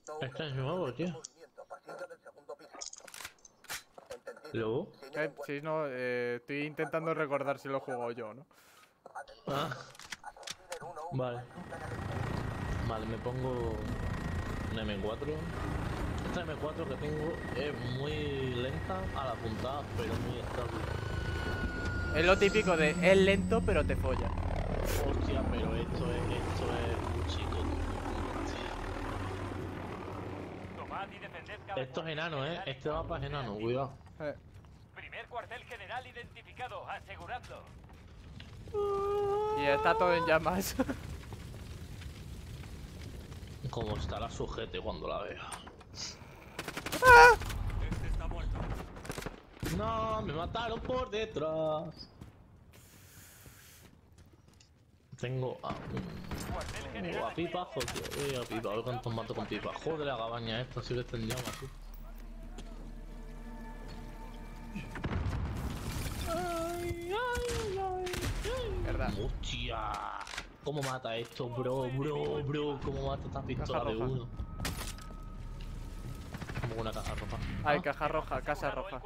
Este es nuevo, tío. ¿Luego? Sí, no, estoy intentando recordar si lo juego yo, ¿no? Ah. Vale. Vale, me pongo un M4. Esta M4 que tengo es muy lenta a la puntada, pero muy estable. Es lo típico de es lento pero te folla. Hostia, pero esto es un chico, tío. Esto es enano, Este mapa es enano, cuidado. Primer cuartel general identificado, aseguradlo. Y está todo en llamas. Como estará sujete cuando la vea. Este está muerto. No, me mataron por detrás. Tengo a a pipa, joder, a pipa, a ver cuántos mato con pipa. Joder, la cabaña esta sí que está en llamas, tío. Verdad. Hostia. ¿Cómo mata esto, bro? ¿Cómo mata esta pistola de uno? Como una caja roja. Hay caja roja, casa roja.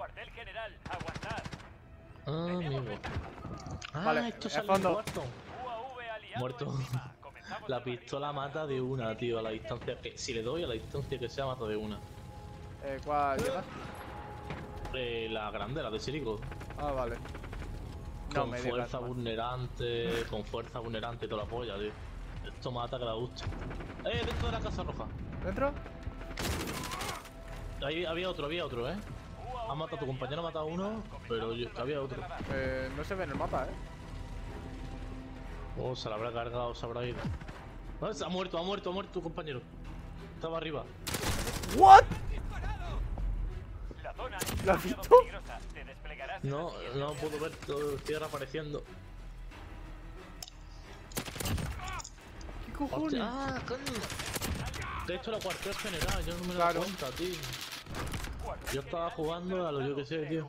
Ah, amigo. Vale, esto al sale fondo. muerto. Muerto. La pistola mata de una, tío, a la distancia que... Si le doy a la distancia que sea, mata de una. ¿Cuál llevas? La grande, la de Sirico. Ah, vale. No Con me digas fuerza más. vulnerante, con fuerza vulnerante y toda la polla, tío. Esto mata que la gusta. Dentro de la casa roja. ¿Dentro? Ahí había otro, Ha matado a tu compañero, ha matado a uno, pero había otro. No se ve en el mapa, Oh, se la habrá cargado, se habrá ido. Ha muerto tu compañero. Estaba arriba. ¿What? ¿Lo has visto? No puedo ver, todo estoy reapareciendo. ¿Qué cojones? Ah, coño. De hecho, la cuartel general, yo no me Claro. doy cuenta, tío. Yo estaba jugando a lo yo que sé, tío.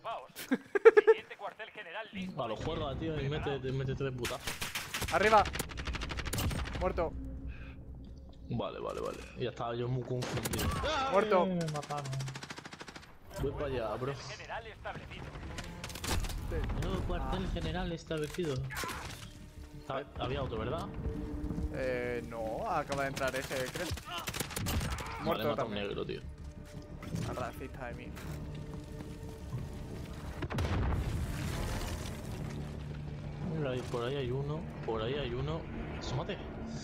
A los juegos, tío, y mete tres putazos. Arriba. Muerto. Vale. Ya estaba yo muy confundido. Muerto. Me mataron. Voy para allá, bro. Nuevo cuartel general establecido. Había otro, ¿verdad? No, acaba de entrar ese, creo. Vale, Muerto mata a un también. negro, tío. Racista de mí. Por ahí hay uno. Asómate.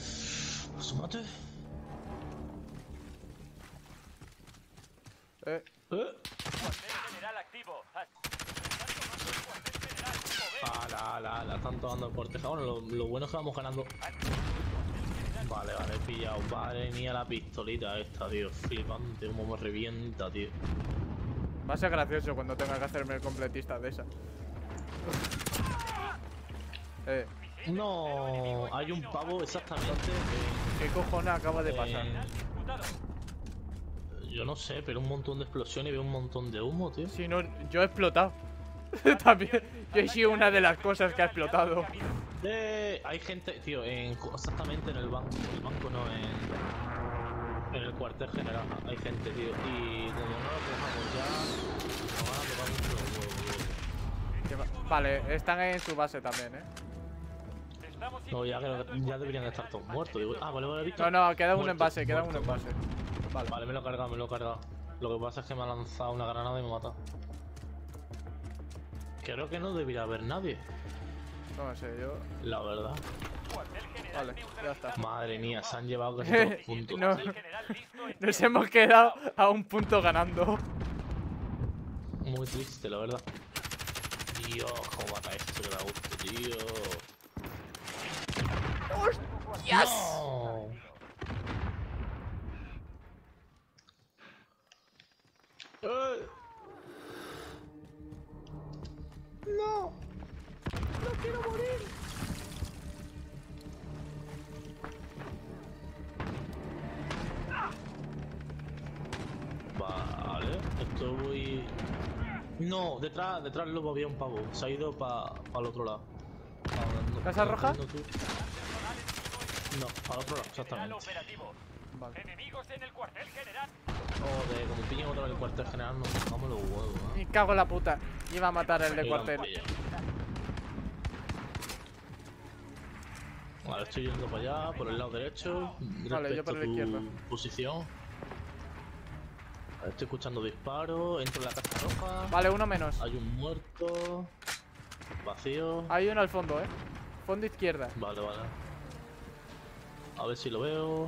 La están tomando el cortejo. Bueno, lo bueno es que vamos ganando. Vale, he pillado. Madre mía, la pistolita esta, tío. Flipante, como me revienta, tío. Va a ser gracioso cuando tenga que hacerme el completista de esa. No, hay un pavo exactamente. ¿Qué cojones acaba de pasar? Yo no sé, pero un montón de explosiones y veo un montón de humo, tío. Si no, yo he explotado. También. Yo he sido una de las cosas que ha explotado. Hay gente, tío, exactamente en el banco. El banco no, en el cuartel general. Hay gente, tío. Y como no lo dejamos ya, nos van a tocar mucho los huevos. Vale, están en su base también, No, ya deberían estar todos muertos. Digo, vale, visto. No, queda uno en Muerto, base, queda uno en muerto. base. Vale, me lo he cargado. Lo que pasa es que me ha lanzado una granada y me ha matado. Creo que no debería haber nadie. No sé, yo. La verdad. Vale, ya está. Madre mía, se han llevado casi todos los puntos. No, nos hemos quedado a un punto ganando. Muy triste, la verdad. Dios, cómo mata esto que da gusto, tío. ¡Hostias! No. ¡No! ¡No quiero morir! Vale, estoy... No, detrás del lobo había un pavo. Se ha ido para el otro lado. ¿Casa roja? No, para el otro lado, exactamente. Vale. Enemigos en el cuartel general. Joder, como pillen otra vez el cuartel general, nos dejamos los huevos, ¿no? Me cago en la puta. Iba a matar al de Irán cuartel. pa' allá. Vale, estoy yendo para allá, por el lado derecho. Vale, yo por la izquierda. Posición. Vale, estoy escuchando disparos. Entro en la casa roja. Vale, uno menos. Hay un muerto. Vacío. Hay uno al fondo, Fondo izquierda. Vale, vale. A ver si lo veo.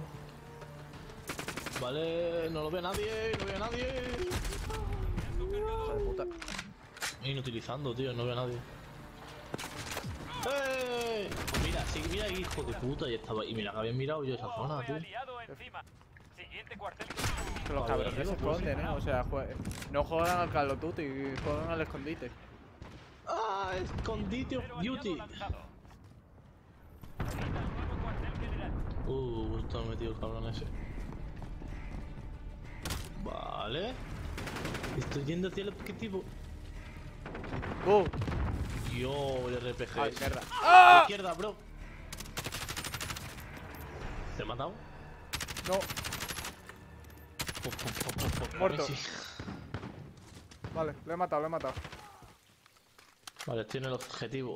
Vale, no lo ve nadie, no veo a nadie. Hijo de puta. Inutilizando, tío, no veo a nadie. ¡Eh! Pues mira, sí, mira, hijo de puta, y estaba. Y mira que había mirado yo esa zona, UAV tío. aliado encima. Siguiente cuartel. Que los cabrones se esconden, O sea, no juegan al Call of Duty, juegan al escondite. ¡Ah! Escondite of Cero Duty. aliado lanzado. Visita el nuevo cuartel general. Está metido el cabrón ese. Vale. Estoy yendo hacia el objetivo. Yo, el RPG. Ay, ese. mierda. A la izquierda, bro. ¿Te he matado? No, Muerto. Sí. vale, lo he matado. Vale, estoy en el objetivo.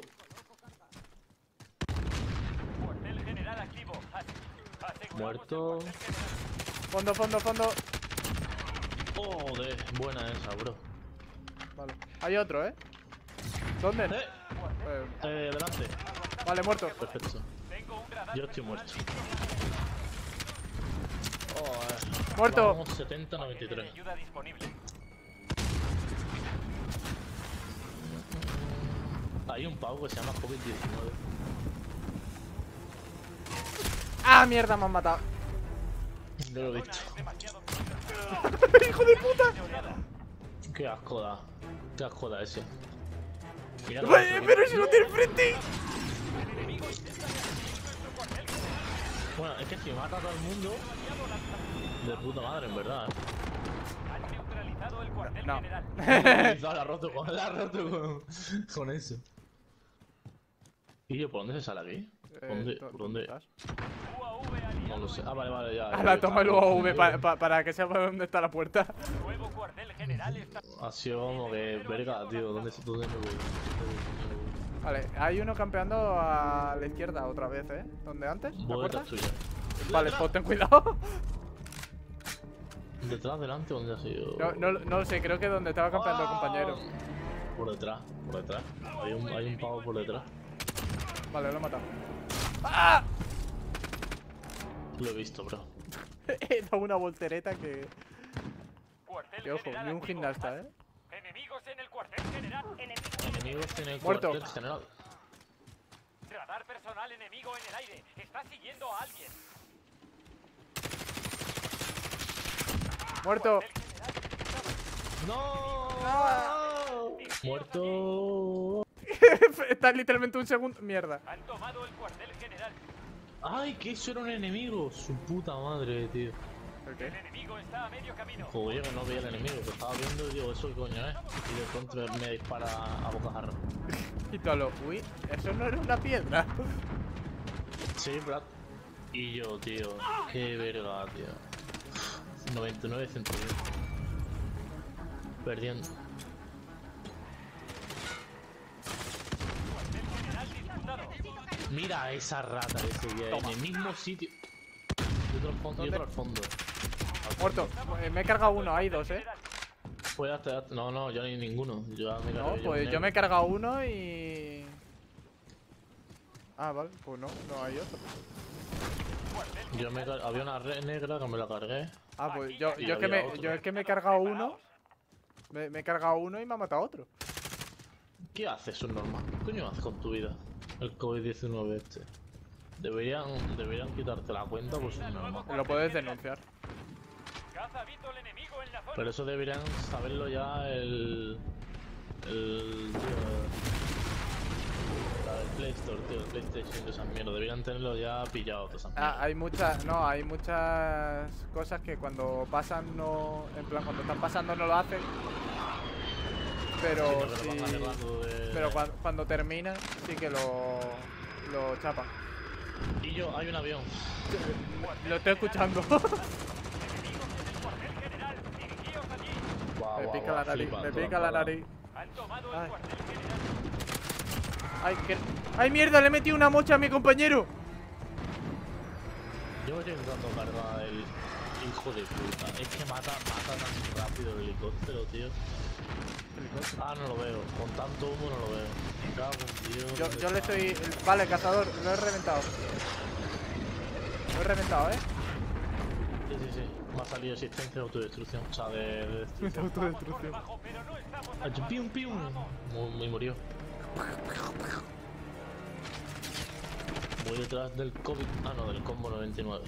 Cuartel general activo. Aseguramos Muerto. el cuartel general. Fondo. Joder, buena esa, bro. Vale. Hay otro, ¿Dónde? Delante. Vale, muerto. Perfecto. Tengo un radar Yo estoy muerto. Muerto. Vamos 70-93. Ayuda disponible. Hay un pavo que se llama COVID-19. ¡Ah, mierda! Me han matado. No lo he visto. Demasiado. ¡Hijo de puta! Qué asco da. Qué asco da ese. Mira que Vaya, pero si lo tiene enfrente. Bueno, es que si mata a todo el mundo. De puta madre, en verdad, Han neutralizado el cuartel No. general. La ha roto con eso. ¿Y yo por dónde se sale aquí? ¿Por dónde? estás? UAV aliado. No lo sé. Ah, vale, ya. Ahora toma el UAV para que sepa dónde está la puerta. Nuevo cuartel general está. Ha sido como que, verga, tío, ¿dónde me voy? Vale, hay uno campeando a la izquierda otra vez, ¿Dónde antes? ¿La Voy puerta? detrás tuya. Vale, pues ten cuidado. ¿Detrás, delante o dónde ha sido? No lo sé, creo que donde estaba campeando el compañero. Por detrás. Hay un pavo por detrás. Vale, lo he matado. ¡Ah! Lo he visto, bro. He dado una voltereta que... Cuartel Que ojo, general ni un activo. gimnasta, Enemigos en el cuartel general. Enemigos en el Muerto. cuartel general. Radar personal enemigo en el aire. Está siguiendo a alguien. Muerto. ¡No! Muerto. Está literalmente un segundo... Mierda. Han tomado el cuartel general. Ay, que eso era un enemigo. Su puta madre, tío. ¿El El qué? enemigo está a medio camino. Joder, que no veía el enemigo. Que estaba viendo y digo, ¿eso qué coño es? Y de pronto me dispara a bocajarro. Y todo lo... Uy, eso no era una piedra. Sí, Brad. Y yo, tío. Qué verga, tío. 99 centímetros. Perdiendo. Cuartel general disputado. Mira a esa rata que seguía en el mismo sitio. Y otro al fondo. Y otro al fondo. Muerto. Me he cargado uno, hay dos, Pues ya está. No, yo ni ninguno. Yo me No, cargué pues un yo me he negro. cargado uno y... Ah, vale, pues no hay otro. Había una red negra que me la cargué. Ah, pues Y yo es que había me, otro. yo es que me he cargado uno. Me he cargado uno y me ha matado otro. ¿Qué haces, subnormal? ¿Qué coño haces con tu vida? El COVID-19 este. Deberían quitarte la cuenta por subnormal. Lo puedes denunciar. Caza Vito el enemigo en la zona. Pero eso deberían saberlo ya el Play Store, tío, el PlayStation de esas mierdas. Deberían tenerlo ya pillado, todas esas mierdas. Hay muchas cosas que cuando pasan no... En plan, cuando están pasando no lo hacen. Pero Sí, sí... lo van arreglando de... Pero cuando termina sí que lo chapan. Y yo, hay un avión. Lo estoy escuchando. Enemigos en el cuartel general. Dirigíos allí. Guau, Me guau, pica guau, la nariz, flipa, me toda pica la mala. nariz. Han tomado Ay. el cuartel general. Ay, ¡ay, mierda! Le he metido una mocha a mi compañero. Yo voy intentando cargar el hijo de puta. Es que mata tan rápido el helicóptero, tío. Ah, no lo veo. Con tanto humo no lo veo. Me cago en Dios. Yo le estoy... Vale, cazador, lo he reventado. Lo he reventado, ¿eh? Sí. Me ha salido existencia de autodestrucción. O sea, de destrucción. Vamos por debajo, pero no estamos Ah, acabados. pium, pium. Me murió. Voy detrás del COVID. Ah, no, del combo 99.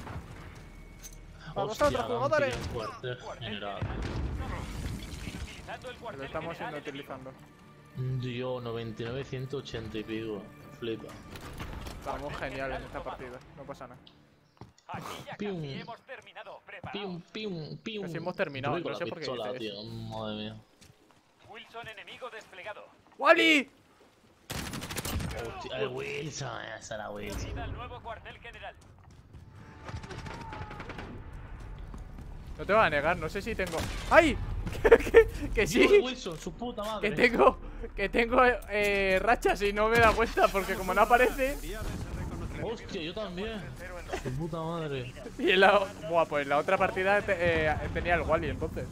¡A Hostia, vosotros, han jugadores! tirado un cuartel general. Utilizando el Lo cuartel estamos general utilizando. Yo, 99, 180 y pico. Flipa. Estamos genial en esta partida. No pasa nada. Aquí ya Pium. casi hemos terminado. Preparaos. Pium, pium, pium. Casi hemos terminado, Yo voy no con sé la por qué pistola, dice tío. Madre mía. Wilson enemigo desplegado. ¡Wally! Hostia, el Wilson, esa era Wilson. Bienvenida al nuevo cuartel general. No te voy a negar, no sé si tengo... ¡Ay! que Digo, sí, Wilson, su puta madre. que tengo rachas y no me da cuenta porque como no aparece... Hostia, yo también. Su puta madre. Y en la... Buah, pues en la otra partida tenía el Wally entonces.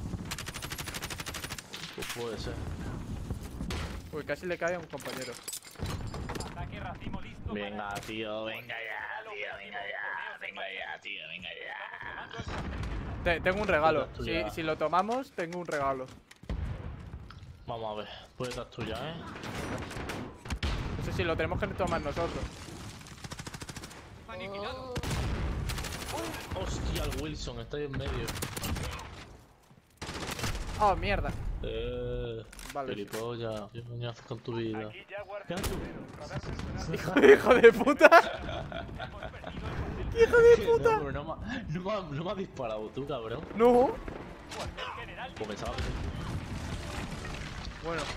Pues puede ser. Uy, casi le cae a un compañero. Ataque racimo listo. Venga, para- tío, venga ya, tío, venga ya. Venga ya, tío, venga ya. Tomando el cuartel general. Tengo un regalo. Puta tuya. Si lo tomamos, tengo un regalo. Vamos a ver. Puede estar tuya, ¿eh? No sé si lo tenemos que tomar nosotros. Hostia, el Wilson, está ahí en medio. ¡Oh, mierda! Vale. Gilipollas, ¿qué coño haces con tu vida? Aquí ya ¿Qué haces? Radar personal. ¡Hijo de puta! Hemos perdido el cuartel ¡Hijo de No, puta! pero no me has disparado tú, cabrón. No. cuartel general. Pues pensaba que sí. Bueno.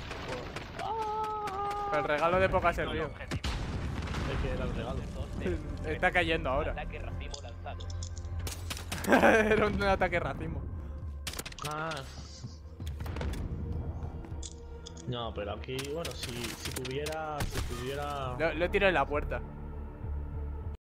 El regalo de poca se río. Objetivo. Es que era el regalo. Está cayendo ahora. Ataque racimo lanzado. Era un ataque racimo. Ah. No, pero aquí, bueno, si tuviera... Lo he tirado en la puerta.